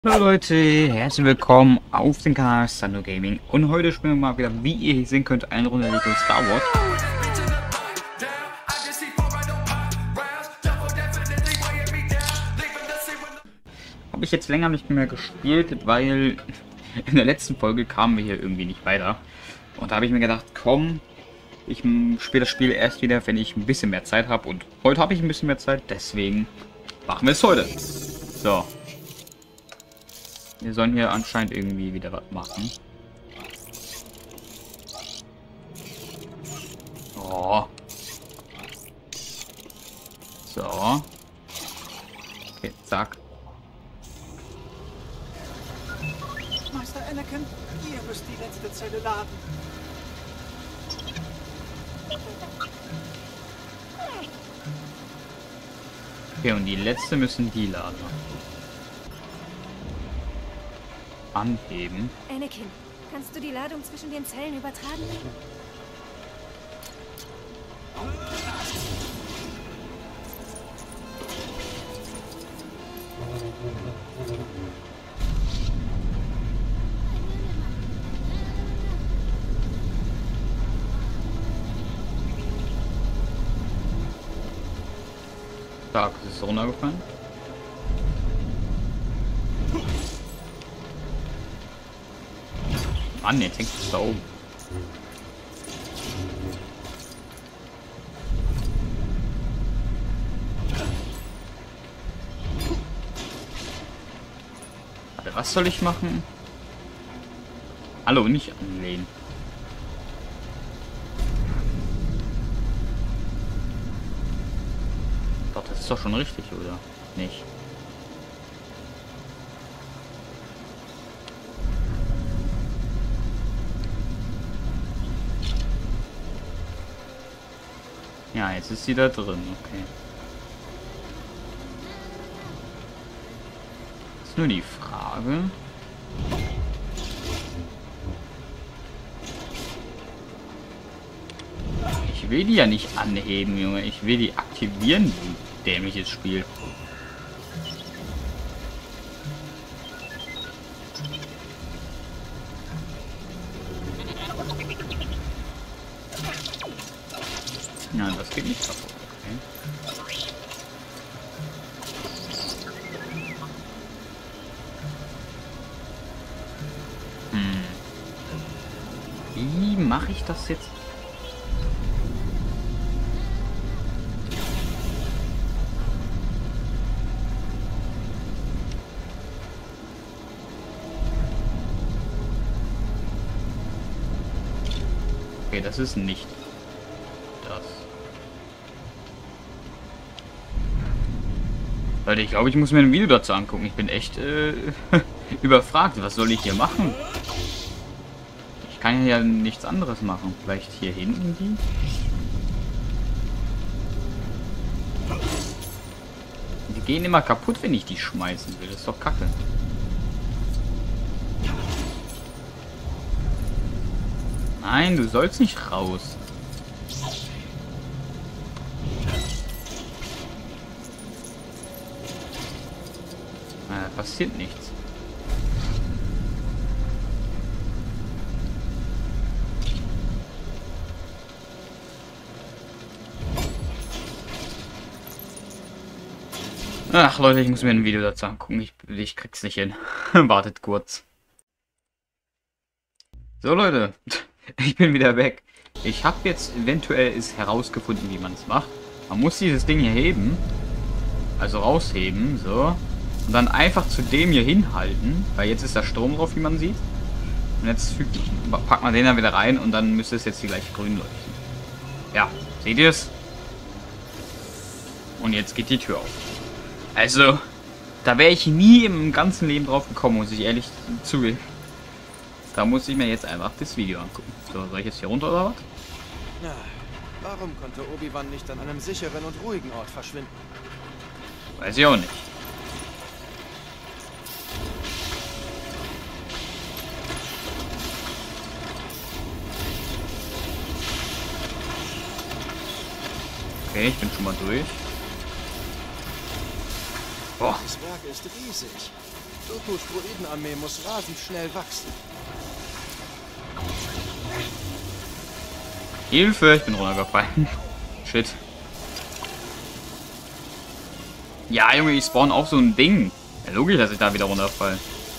Hallo Leute, herzlich willkommen auf dem Kanal Sando Gaming und heute spielen wir mal wieder, wie ihr hier sehen könnt, eine Runde Lego Star Wars. Habe ich jetzt länger nicht mehr gespielt, weil in der letzten Folge kamen wir hier irgendwie nicht weiter. Und da habe ich mir gedacht, komm, ich spiele das Spiel erst wieder, wenn ich ein bisschen mehr Zeit habe. Und heute habe ich ein bisschen mehr Zeit, deswegen machen wir es heute. So. Wir sollen hier anscheinend irgendwie wieder was machen. Oh. So. Okay, zack. Meister Anakin, ihr müsst die letzte Zelle laden. Okay, und die letzte müssen die laden. Anheben. Anakin, kannst du die Ladung zwischen den Zellen übertragen? Stark, es ist runtergefallen. Mann, jetzt hängt es da oben. Warte, was soll ich machen? Hallo, nicht anlehnen. Doch, das ist doch schon richtig, oder? Nicht. Ja, jetzt ist sie da drin, okay. Ist nur die Frage. Ich will die ja nicht anheben, Junge. Ich will die aktivieren, wie dämliches Spiel. Ja, das geht nicht kaputt. Okay. Wie mache ich das jetzt? Okay, das ist nicht das. Leute, ich glaube, ich muss mir ein Video dazu angucken. Ich bin echt überfragt. Was soll ich hier machen? Ich kann ja nichts anderes machen. Vielleicht hier hinten die? Die gehen immer kaputt, wenn ich die schmeißen will. Das ist doch kacke. Nein, du sollst nicht raus. Passiert nichts. Ach Leute, ich muss mir ein Video dazu angucken. Ich krieg's nicht hin. Wartet kurz. So Leute, ich bin wieder weg. Ich habe jetzt eventuell herausgefunden, wie man es macht. Man muss dieses Ding hier heben. Also rausheben, so. Und dann einfach zu dem hier hinhalten. Weil jetzt ist da Strom drauf, wie man sieht. Und jetzt packt man den dann wieder rein und dann müsste es jetzt hier gleich grün leuchten. Ja, seht ihr es? Und jetzt geht die Tür auf. Also, da wäre ich nie im ganzen Leben drauf gekommen, muss ich ehrlich zugeben. Da muss ich mir jetzt einfach das Video angucken. So, soll ich jetzt hier runter oder was? Na, warum konnte Obi-Wan nicht an einem sicheren und ruhigen Ort verschwinden? Weiß ich auch nicht. Okay, ich bin schon mal durch. Boah. Das Werk ist riesig. Dookus Druidenarmee muss rasend schnell wachsen. Hilfe, ich bin runtergefallen. Shit. Ja, Junge, ich spawn auf so ein Ding. Ja, logisch, dass ich da wieder runterfall.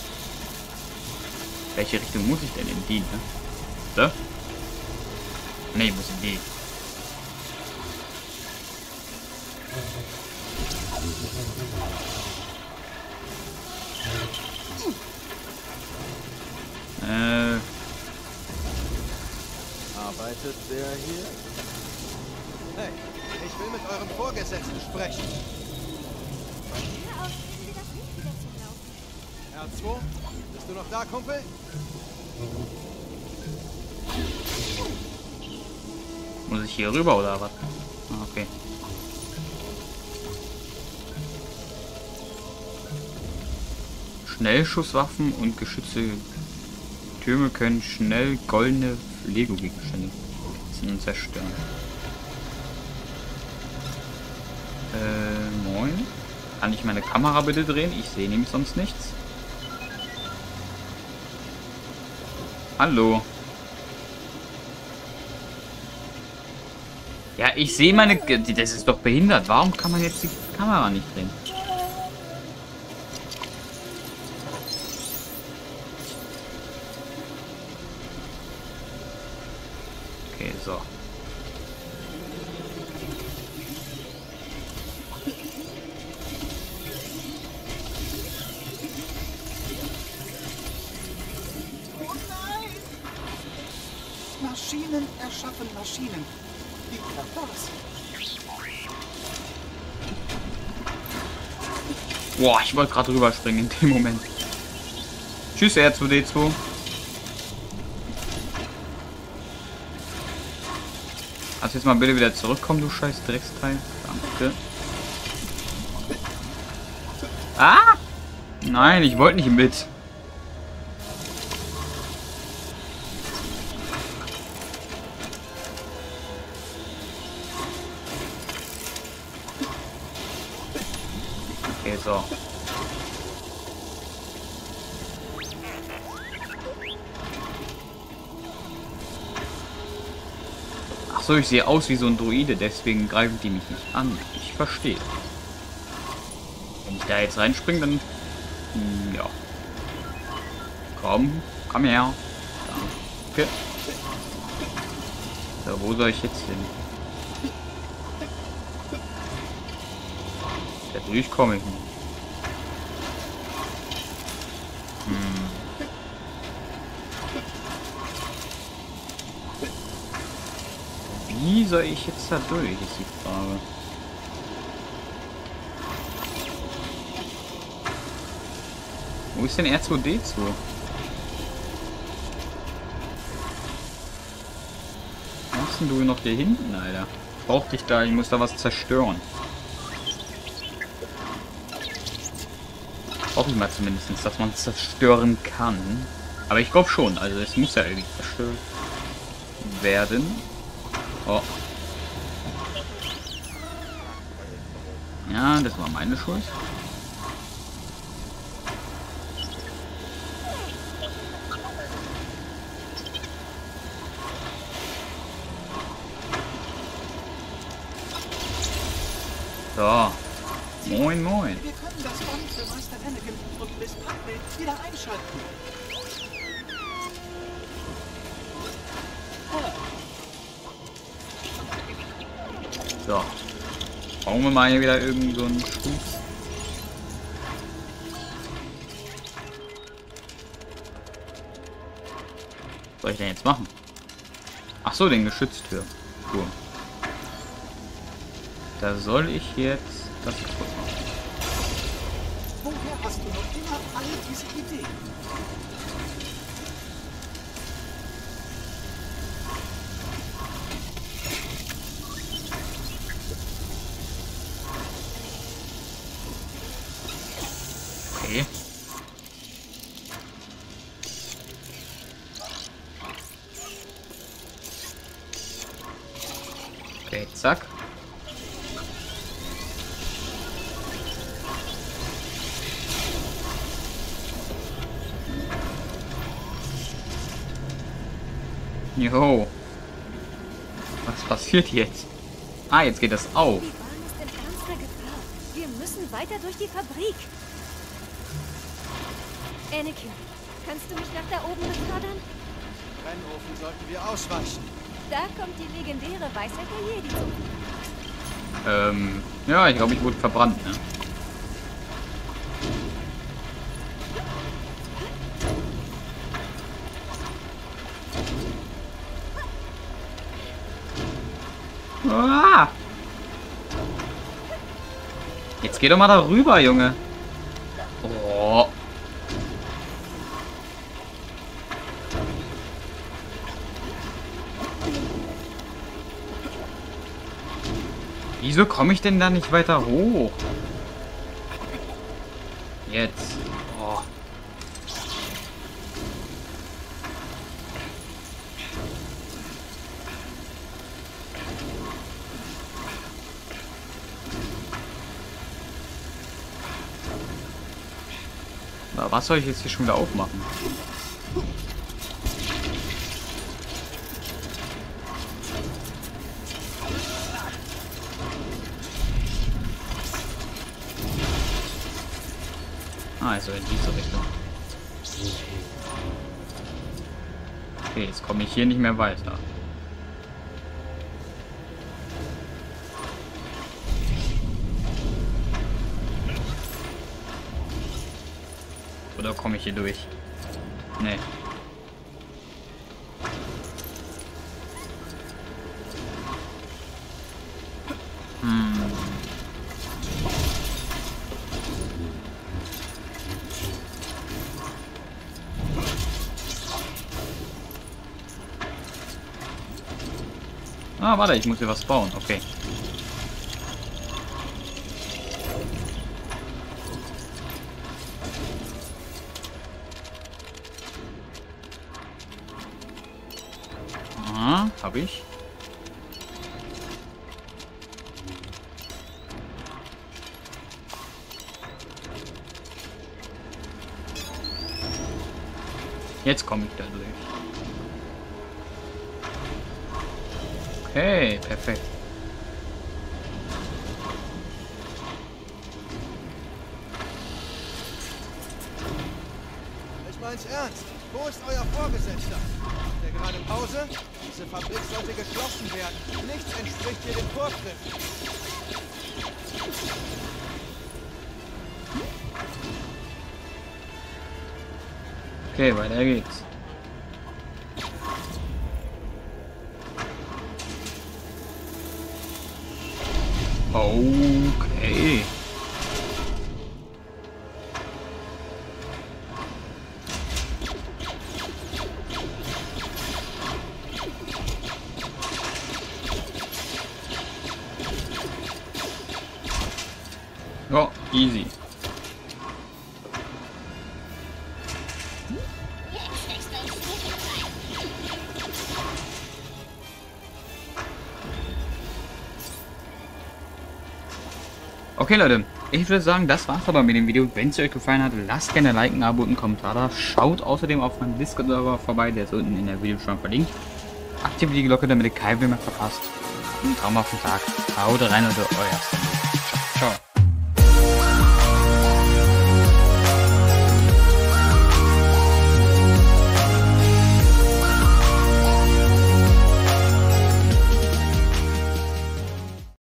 Welche Richtung muss ich denn? In die, ne? So? Ne, ich muss in die. Arbeitet der hier? Hey, ich will mit eurem Vorgesetzten sprechen. Von hier aus kriegen wir das nicht wieder zum Laufen. R2, bist du noch da, Kumpel? Muss ich hier rüber oder was? Ah, okay. Schnellschusswaffen und geschützte Türme können schnell goldene Lego-Gegenstände zerstören. Moin. Kann ich meine Kamera bitte drehen? Ich sehe nämlich sonst nichts. Hallo. Ja, ich sehe meine... Das ist doch behindert. Warum kann man jetzt die Kamera nicht drehen? Okay, so. Maschinen erschaffen Maschinen. Wie klappt das? Boah, ich wollte gerade rüberspringen in dem Moment. Tschüss, R2D2. Kannst jetzt mal bitte wieder zurückkommen, du scheiß Drecksteil. Danke. Ah! Nein, ich wollte nicht mit. Okay, so. Ach so, ich sehe aus wie so ein Druide, deswegen greifen die mich nicht an. Ich verstehe. Wenn ich da jetzt reinspringe, dann... ja. Komm her. Danke. So, wo soll ich jetzt hin? Da durchkomme ich nicht. Wie soll ich jetzt da durch, ist die Frage. Wo ist denn R2D2? Was machst denn du noch hier hinten, Alter? Ich brauch dich da, ich muss da was zerstören. Hoffe ich mal zumindest, dass man es zerstören kann. Aber ich glaube schon, also es muss ja irgendwie zerstört werden. Oh. Ja, das war meine Schuld. So. Moin, moin. Wir können das Band für Meister Anakin und Miss Padme wieder einschalten. So. Brauchen wir mal hier wieder irgend so einen Fuß. Was soll ich denn jetzt machen? Ach so, den Geschütztür. Cool. Da soll ich jetzt das kaputt machen. Woher hast du noch immer alle diese Ideen? Okay. Okay, zack. Jo. Was passiert jetzt? Ah, jetzt geht das auf. Die Bahn ist in ernster Gefahr. Wir müssen weiter durch die Fabrik. Anakin, kannst du mich nach da oben befördern? Brennofen sollten wir ausweichen. Da kommt die legendäre Weisheit der Jedi zum. Ja, ich glaube, ich wurde verbrannt, ne? Ah! Jetzt geh doch mal darüber, Junge. Oh. Wieso komme ich denn da nicht weiter hoch? Jetzt. Oh. Na, was soll ich jetzt hier schon wieder aufmachen? Also in diese Richtung. Okay, jetzt komme ich hier nicht mehr weiter. Oder komme ich hier durch? Nee. Ah, warte, ich muss hier was bauen. Okay. Aha, habe ich. Jetzt komme ich da durch. Okay, perfekt. Ich mein's ernst. Wo ist euer Vorgesetzter? Ist der gerade in Pause? Diese Fabrik sollte geschlossen werden. Nichts entspricht hier dem Vorschriften. Okay, weiter geht's. Okay. Oh, easy. Okay Leute, ich würde sagen, das war's aber mit dem Video. Wenn es euch gefallen hat, lasst gerne ein Like, ein Abo und einen Kommentar da. Schaut außerdem auf meinem Discord-Server vorbei, der ist unten in der Videobeschreibung verlinkt. Aktiviert die Glocke, damit ihr kein Video mehr verpasst. Einen traumhaften Tag. Haut rein, Leute, euer Sam.